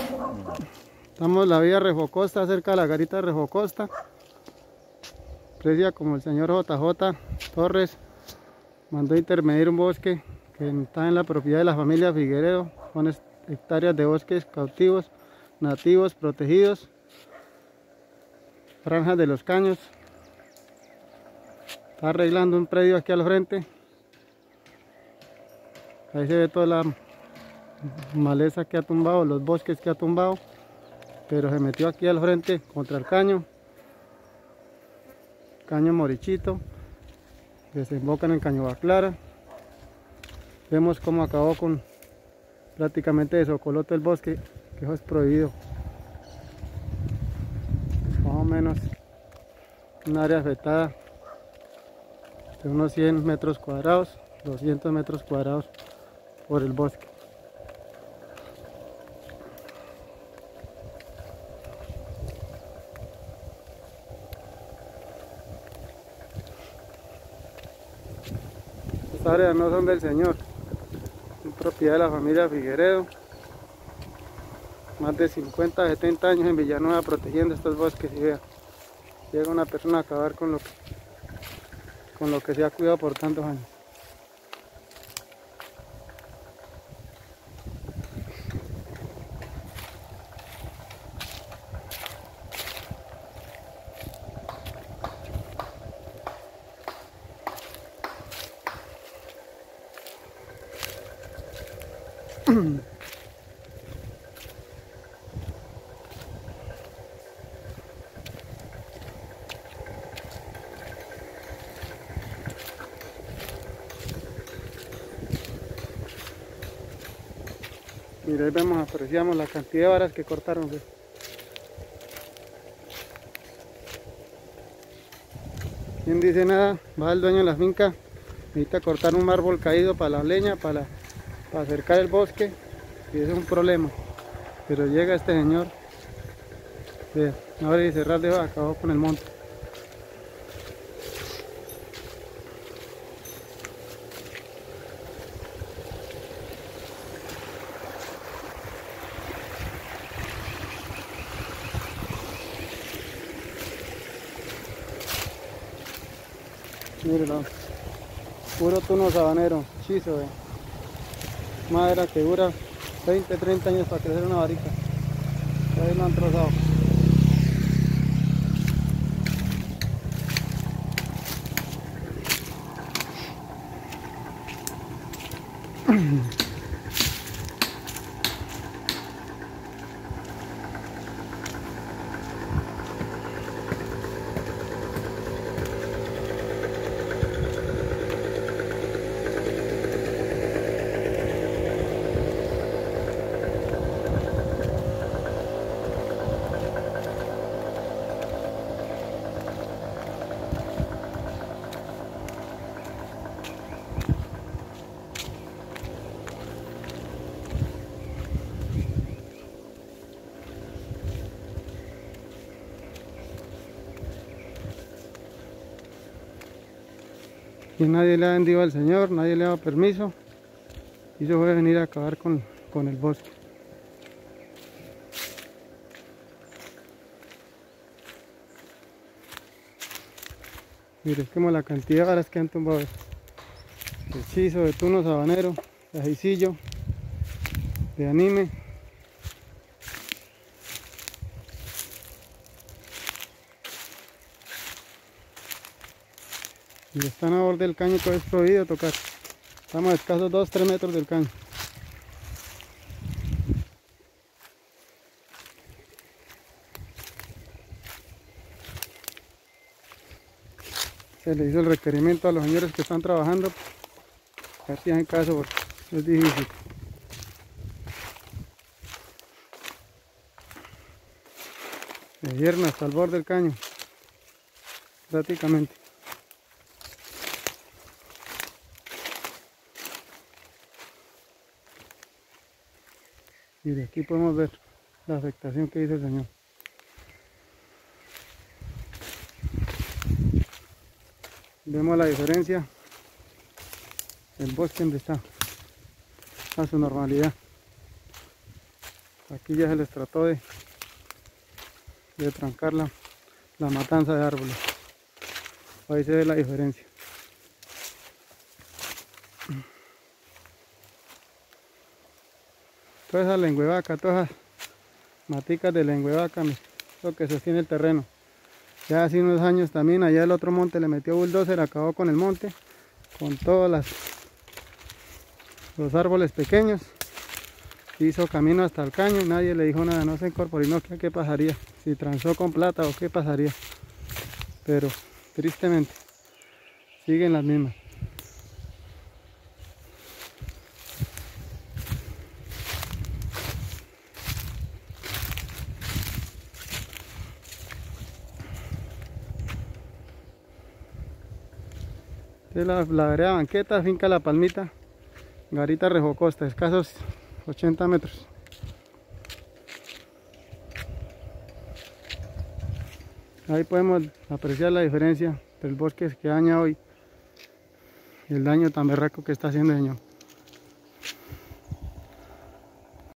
Estamos en la vía Rejocosta, cerca de la garita de Rejocosta. Precia como el señor JJ Torres mandó intermedir un bosque que está en la propiedad de la familia Figueredo. Son hectáreas de bosques cautivos, nativos, protegidos. Franjas de los Caños. Está arreglando un predio aquí al frente. Ahí se ve toda la maleza que ha tumbado, los bosques que ha tumbado. Pero se metió aquí al frente contra el caño. Caño Morichito. Desemboca en el caño Baclara. Vemos cómo acabó con prácticamente desocolote el bosque, que eso es prohibido. Más o menos un área afectada de unos 100 metros cuadrados, 200 metros cuadrados por el bosque. Estas áreas no son del señor, son propiedad de la familia Figueredo. Más de 50, 70 años en Villanueva protegiendo estos bosques, y vea, llega una persona a acabar con lo que se ha cuidado por tantos años. Mira, ahí vemos, apreciamos la cantidad de varas que cortaron. ¿Ves? ¿Quién dice nada? Va el dueño de la finca, necesita cortar un árbol caído para la leña, para acercar el bosque, y eso es un problema. Pero llega este señor, ve, abre y cerrar de acabó con el monte. Mírenlo, puro tuno sabanero, chizo, madera que dura 20, 30 años para crecer una varita. Ahí lo han trozado. Y nadie le ha vendido al señor, nadie le ha dado permiso, y se puede venir a acabar con el bosque. Mire, es como la cantidad de varas que han tumbado: de chizo, de tuno sabanero, de ajicillo, de anime. Y están a borde del caño, que es prohibido tocar. Estamos a escasos 2-3 metros del caño. Se le hizo el requerimiento a los señores que están trabajando, a ver si hacen caso, porque es difícil. Se dieron hasta el borde del caño, prácticamente. Y de aquí podemos ver la afectación que hizo el señor. Vemos la diferencia del bosque donde está a su normalidad. Aquí ya se les trató de trancar la matanza de árboles. Ahí se ve la diferencia. Todas esas lengüevacas, todas esas maticas de lengüevaca, lo que sostiene el terreno. Ya hace unos años también allá el otro monte le metió bulldozer, acabó con el monte, con todos los árboles pequeños. Hizo camino hasta el caño y nadie le dijo nada, no se incorporó. No, ¿qué pasaría? Si transó con plata o qué pasaría. Pero tristemente siguen las mismas. Esta es la vereda Banqueta, finca La Palmita, Garita Rejocosta, escasos 80 metros. Ahí podemos apreciar la diferencia del bosque que daña hoy y el daño tan berraco que está haciendo el señor.